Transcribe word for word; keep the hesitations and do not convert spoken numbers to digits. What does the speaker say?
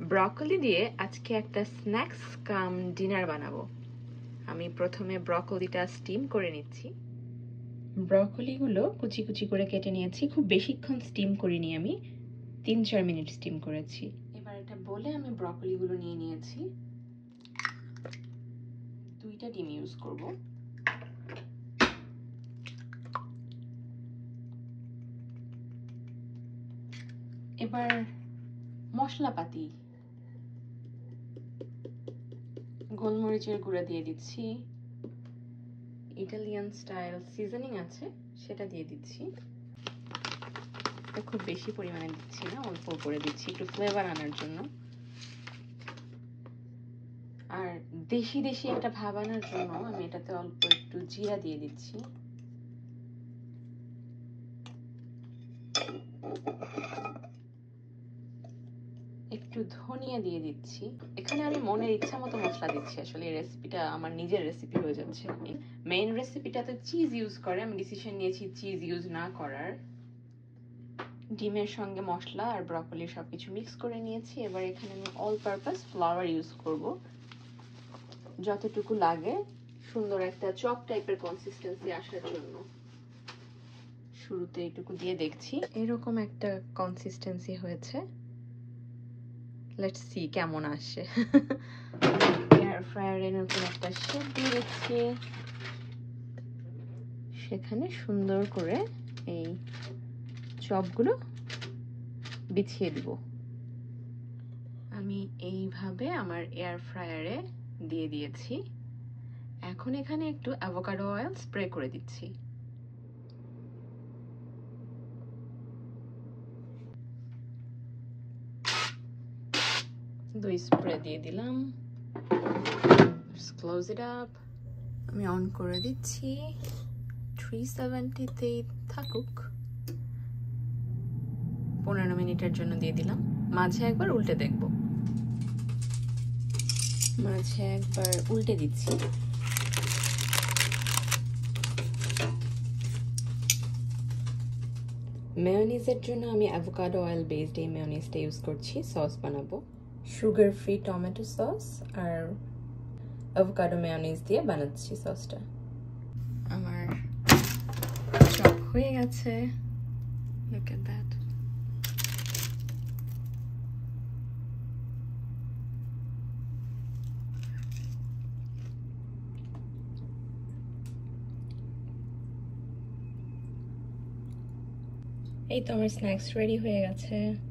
Broccoli দিয়ে আজকে একটা স্ন্যাক্স কাম ডিনার বানাবো। আমি প্রথমে ব্রকলিটা স্টিম করে নিচ্ছি। ব্রকলিগুলো কুচি কুচি করে কেটে নিয়েছি। খুব বেশিক্ষণ স্টিম করিনি, আমি তিন চার মিনিট স্টিম করেছি। এবার এটা বলে আমি ব্রকলিগুলো নিয়ে নিয়েছি। দুইটা ডিম ইউজ করব। এবার মশলাপাতি, গোলমরিচের গুঁড়া দিয়ে দিচ্ছি, ইটালিয়ান স্টাইল সিজনিং আছে সেটা দিয়ে দিচ্ছি। খুব বেশি পরিমাণে দিচ্ছি না, অল্প করে দিচ্ছি একটু ফ্লেভার আনার জন্য। আর দেশি দেশি একটা ভাব আনার জন্য আমি এটাতে অল্প একটু জিরা দিয়ে দিচ্ছি। একটু ধনিয়া দিয়ে দিচ্ছি। এখানে আমি মনের ইচ্ছা মতো মশলা দিচ্ছি। আসলে এই রেসিপিটা আমার নিজের রেসিপি হয়ে যাচ্ছে। মেইন রেসিপিটাতে চিজ ইউজ করে, আমি ডিসিশন নিয়েছি চিজ ইউজ না করার। ডিমের সঙ্গে মশলা আর ব্রকলি সবকিছু মিক্স করে নিয়েছি। এবার এখানে আমি অল পারপাস ফ্লাওয়ার ইউজ করব, যতটুকু লাগে সুন্দর একটা চপ টাইপের কনসিস্টেন্সি আসার জন্য। শুরুতে এইটুকু দিয়ে দেখছি, এরকম একটা কনসিস্টেন্সি হয়েছে। লেটস সি কেমন আসে। এয়ার ফ্রায়ারে নতুন একটা শেপ দিয়ে দিচ্ছি, সেখানে সুন্দর করে এই চপগুলো বিছিয়ে দিব। আমি এইভাবে আমার এয়ার ফ্রায়ারে দিয়ে দিয়েছি। এখন এখানে একটু অ্যাভোকাডো অয়েল স্প্রে করে দিচ্ছি। দুই স্প্রে দিয়ে দিলাম। Close it up. আমি অন করে দিচ্ছি, থ্রি সেভেন্টিতে থাকুক। পনেরো মিনিটের জন্য দিয়ে দিলাম। মাঝে একবার উল্টে দেখব। মাঝে একবার উল্টে দিচ্ছি। মেয়োনিজের জন্য আমি অ্যাভোকাডো অয়েল বেসড এই মেয়োনিজটা ইউজ করছি। সস বানাবো সুগার ফ্রি টমেটো সস আর অ্যাভোকাডো মেয়োনিজ দিয়ে বানাচ্ছি সসটা। আমার চপ হয়ে গেছে। Look at that. এই তো আমার স্ন্যাক্স রেডি হয়ে গেছে।